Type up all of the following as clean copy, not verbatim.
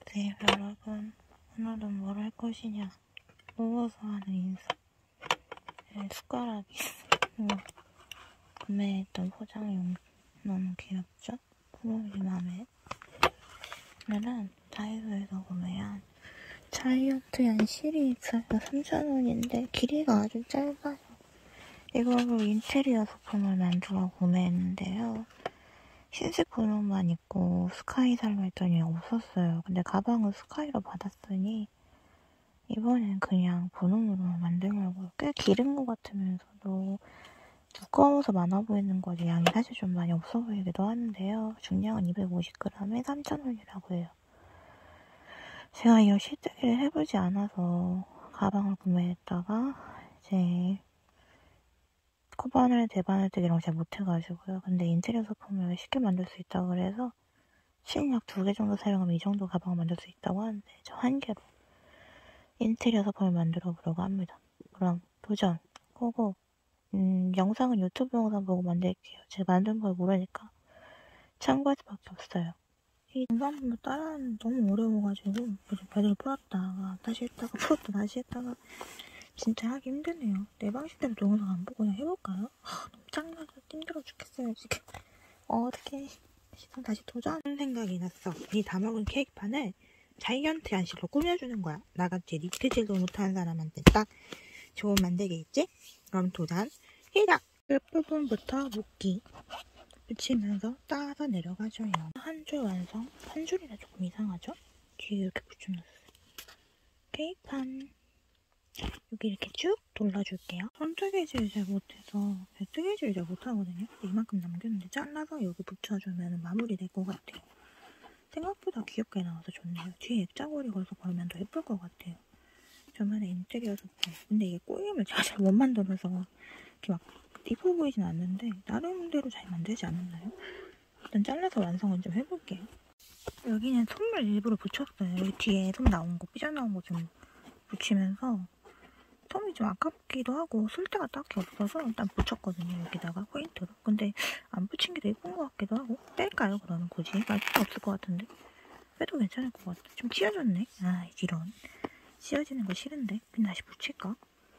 네, 여러분. 오늘은 뭘 할 것이냐. 누워서 하는 인사. 네, 숟가락이 있어. 구매했던 포장용. 너무 귀엽죠? 프로이 맘에. 오늘은 다이소에서 구매한 자이언트한 실이 있어요. 3,000원인데 길이가 아주 짧아요. 이걸로 인테리어 소품을 만들어 구매했는데요. 흰색 분홍만 있고 스카이 살로 했더니 없었어요. 근데 가방은 스카이로 받았으니 이번엔 그냥 분홍으로 만들려고. 꽤 기른 것 같으면서도 두꺼워서 많아 보이는 거지 양이 사실 좀 많이 없어 보이기도 하는데요. 중량은 250g에 3,000원이라고 해요. 제가 이 시뜨기를 해보지 않아서 가방을 구매했다가 이제 코바늘, 대바늘뜨기 이런 거 잘 못해가지고요. 근데 인테리어 소품을 쉽게 만들 수 있다고 그래서 실력 2개 정도 사용하면 이 정도 가방을 만들 수 있다고 하는데 저 한 개로 인테리어 소품을 만들어 보려고 합니다. 그럼 도전! 고고! 영상은 유튜브 영상 보고 만들게요. 제가 만든 걸 모르니까 참고할 수밖에 없어요. 이 영상 보면 따라하는 너무 어려워가지고 배를 풀었다가 다시 했다가 풀었다 다시 했다가 진짜 하기 힘드네요. 내 방식대로 동영상 안 보고 그냥 해볼까요? 너무 짱나서 힘들어 죽겠어요 지금. 어떡해. 시선 다시 도전 생각이 났어. 이 다 먹은 케이크판을 자이언트 안실로 꾸며주는 거야. 나같이 니트질도 못하는 사람한테 딱 좋은 만들기겠지? 그럼 도전 시작! 끝부분부터 묶기 붙이면서 따서 내려가줘요. 한 줄 완성. 한 줄이라 조금 이상하죠? 뒤에 이렇게 붙여놨어요. 케이크판 여기 이렇게 쭉 돌려줄게요. 손 뜨개질 잘 못해서 뜨개질 잘 못하거든요. 이만큼 남겼는데 잘라서 여기 붙여주면 마무리 될 것 같아요. 생각보다 귀엽게 나와서 좋네요. 뒤에 액자고리 걸어서 걸면 더 예쁠 것 같아요. 저만의 인테리어 소품. 근데 이게 꼬임을 제가 잘 못 만들어서 이렇게 막 이뻐 보이진 않는데 나름대로 잘 만들지 않았나요? 일단 잘라서 완성을 좀 해볼게요. 여기는 솜을 일부러 붙였어요. 여기 뒤에 솜 나온 거, 삐져나온 거 좀 붙이면서 솜이 좀 아깝기도 하고 쓸 데가 딱히 없어서 일단 붙였거든요. 여기다가 포인트로. 근데 안 붙인 게 더 예쁜 것 같기도 하고. 뺄까요? 그러면 굳이? 뺄 필요 없을 것 같은데. 빼도 괜찮을 것 같아. 좀 찢어졌네. 아, 이런. 찢어지는 거 싫은데. 그냥 다시 붙일까?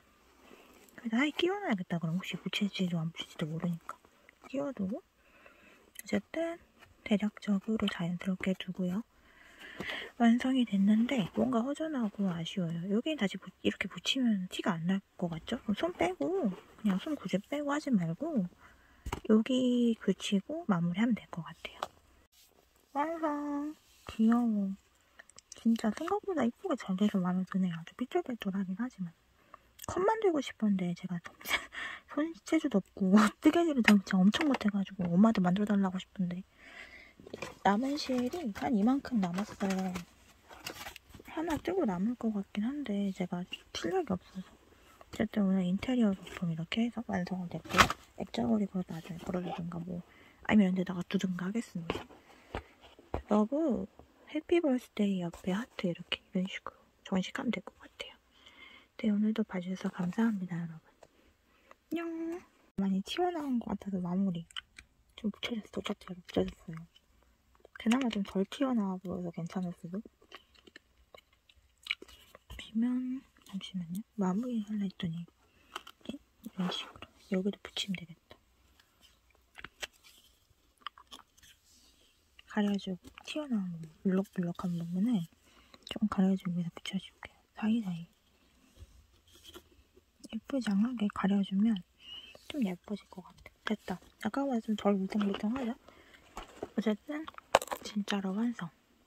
그래도 아예 끼워놔야겠다. 그럼 혹시 붙일지도 안 붙일지도 모르니까. 끼워두고. 어쨌든 대략적으로 자연스럽게 두고요. 완성이 됐는데 뭔가 허전하고 아쉬워요. 여기 다시 이렇게 붙이면 티가 안 날 것 같죠? 그럼 손 빼고 그냥 손 굳이 빼고 하지 말고 여기 붙이고 마무리하면 될 것 같아요. 완성! 귀여워. 진짜 생각보다 이쁘게 잘 돼서 마음에 드네요. 아주 삐뚤빼뚤하긴 하지만 컵 만들고 싶은데 제가 손재주도 없고 뜨개질을 진짜 엄청 못해가지고 엄마한테 만들어달라고 싶은데 남은 실이 한 이만큼 남았어요. 하나 뜨고 남을 것 같긴 한데 제가 실력이 없어서 어쨌든 오늘 인테리어 소품 이렇게 해서 완성은 됐고요. 액자고리 걸어서 나중에 걸어주든가 뭐 아니면 이런 데다가 두든가 하겠습니다. 러브 해피 버스데이 옆에 하트 이렇게 이런 식으로 전시하면 될 것 같아요. 네, 오늘도 봐주셔서 감사합니다 여러분. 안녕. 많이 튀어나온 것 같아서 마무리 좀 붙여졌어. 붙여졌어요. 그나마 좀 덜 튀어나와 보여서 괜찮을 수도. 비면 잠시만요. 마무리 하려 했더니 이런 식으로 여기도 붙이면 되겠다. 가려주고 튀어나온 물럭물럭한 부분을 좀 가려주고 위에다 붙여줄게요. 사이사이 예쁘장하게 가려주면 좀 예뻐질 것 같아. 됐다. 아까보다 좀 덜 물렁물렁하죠? 어쨌든 진짜로 완성.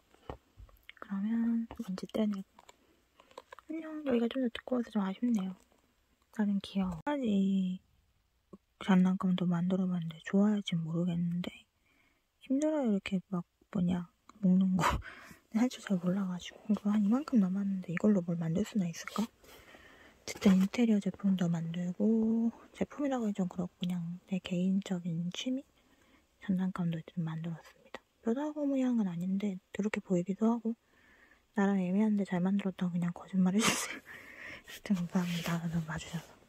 그러면 먼지 떼내고 안녕. 여기가 좀 더 두꺼워서 좀 아쉽네요. 나는 귀여워. 까지 장난감도 만들어봤는데 좋아할진 모르겠는데 힘들어요. 이렇게 막 먹는 거 사실 잘 몰라가지고 이거 한 이만큼 남았는데 이걸로 뭘 만들 수나 있을까? 어쨌든 인테리어 제품도 만들고 제품이라고 해도 좀 그렇고 그냥 내 개인적인 취미? 장난감도 좀 만들었습니다. 뼈다귀 모양은 아닌데 그렇게 보이기도 하고 나랑 애매한데 잘 만들었다고 그냥 거짓말 해주세요. 어쨌든 감사합니다. 봐주셔서.